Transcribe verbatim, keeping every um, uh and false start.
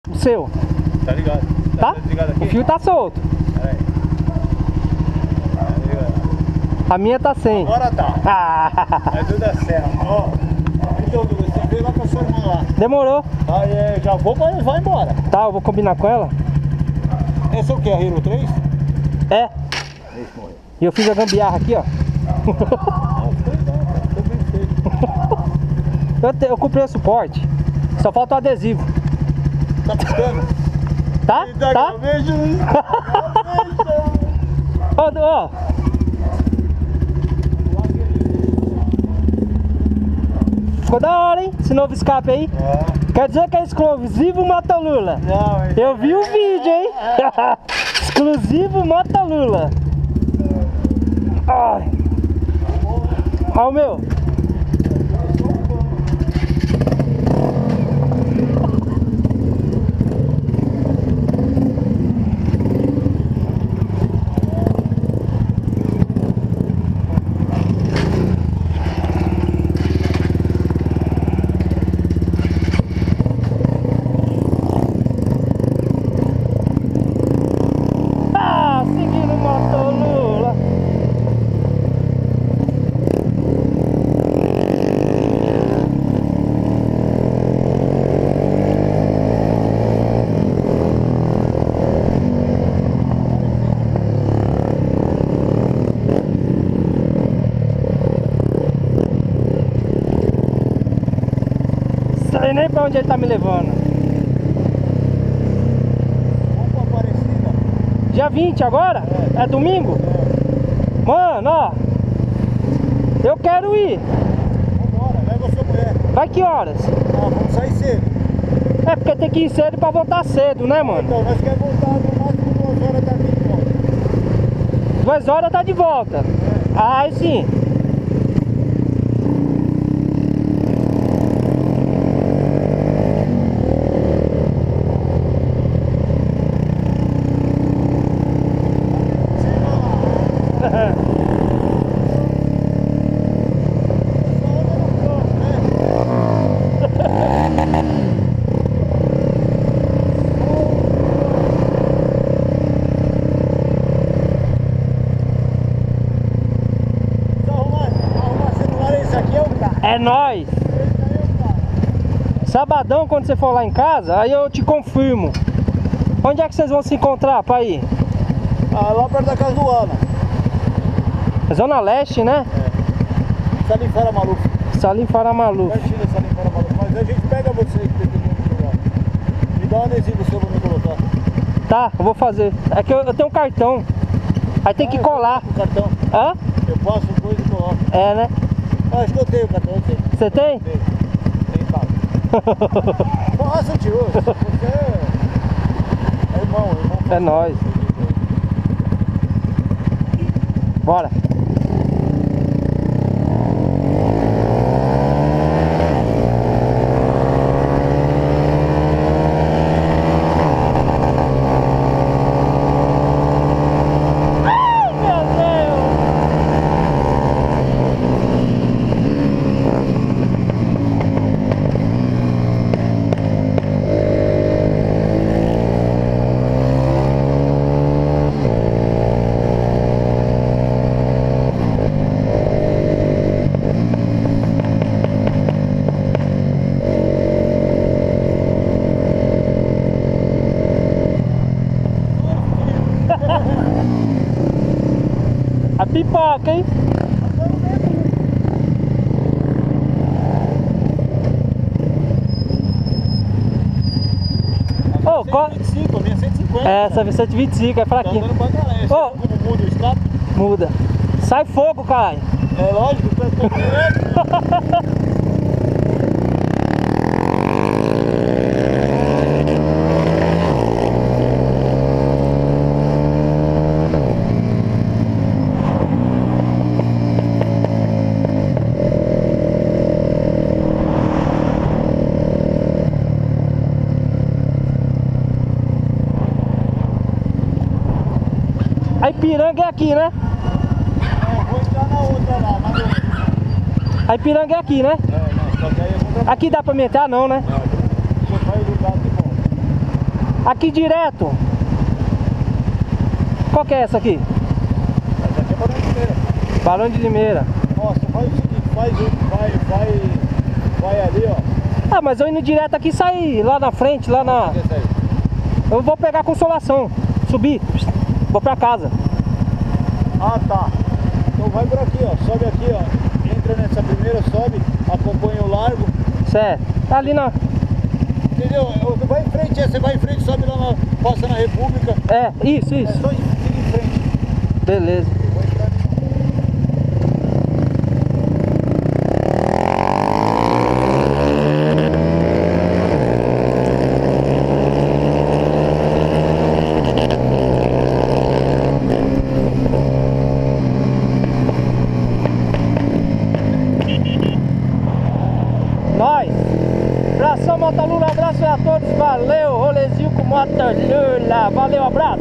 O seu. Tá ligado? Tá? Tá ligado aqui? O fio tá solto. Peraí. A minha tá sem. Agora tá. Ah. É tudo da serra. Ó. Então, Dudu, você veio lá com a sua irmã lá. Demorou. Aí é, já vou, mas vai embora. Tá, eu vou combinar com ela. Esse é o que? A Hero três? É. Esse morreu. E eu fiz a gambiarra aqui, ó. Ah, foi bom, cara. Tô bem feito. Eu, te, eu comprei o suporte. Só falta o adesivo. Tá piscando? Tá? Eita, Tá? eu vejo isso. Ó, ó. Ficou da hora, hein? Esse novo escape aí. É. Quer dizer que é exclusivo Motolula. Não, é. Eu vi o vídeo, hein? Exclusivo Motolula. Ai. Ó o meu. Ah, seguindo o Motolula. Sei nem pra onde ele tá me levando. Vamos pra Aparecida. Dia vinte agora? É, é domingo? É. Mano, ó. Eu quero ir. Vambora, leva a sua mulher. Vai que horas? Ah, vamos sair cedo. É porque tem que ir cedo pra voltar cedo, né, mano? Então, nós queremos voltar no máximo duas horas da minha volta. Duas horas tá de volta. Ah, aí sim. É nóis. Sabadão, quando você for lá em casa, aí eu te confirmo. Onde é que vocês vão se encontrar pra ir? Ah, lá perto da casa do Ana. Zona Leste, né? É. Salim Fara Maluco. Salim Faramalu. Pertinho da Salim Fara Maluco. Mas a gente pega você que tem que lugar. Me dá um adesivo seu pra me colocar. Tá, eu vou fazer. É que eu, eu tenho um cartão. Aí tem que Ah, colar. O cartão. Hã? Eu passo coisa e coloco. É, né? Ah, acho que eu tenho o cartão, eu tenho. Você tem? Tenho. Tem pago. Nossa, tio, você é... é irmão, irmão. É nóis. Bora. A pipoca, hein? Ô, oh, qual... cento e vinte e cinco, a minha é cento e cinquenta. É, essa cento e vinte e cinco, é Tá fraquinha. andando pra caralho. Ô. Como muda o escape? Muda. Sai fogo, caralho. É lógico, tu é pouco. A Ipiranga é aqui, né? Eu vou entrar na outra lá, mas eu... A Ipiranga é aqui, né? É, não, só que aí eu vou pra... Aqui dá pra me entrar não, né? Não, eu vou sair do carro de bom. Aqui direto. Qual que é essa aqui? Essa aqui é Barão de Limeira. Barão de Limeira. Nossa, faz o seguinte, faz o. Vai, vai. Vai ali, ó. Ah, mas eu indo direto aqui, sai lá na frente, lá na... Esse aí. Eu vou pegar a Consolação, subir, vou pra casa. Ah, tá. Então vai por aqui, ó. Sobe aqui, ó. Entra nessa primeira, sobe, acompanha o largo. Certo. Tá ali na... Entendeu? Você vai em frente, você vai em frente, sobe lá, na, passa na República. É, isso, É isso. só seguir em frente. Beleza. Eu vou entrar. Nós. Abração, Moto Lula. Abraço a todos. Valeu. Rolezinho com Moto Lula. Valeu, abraço.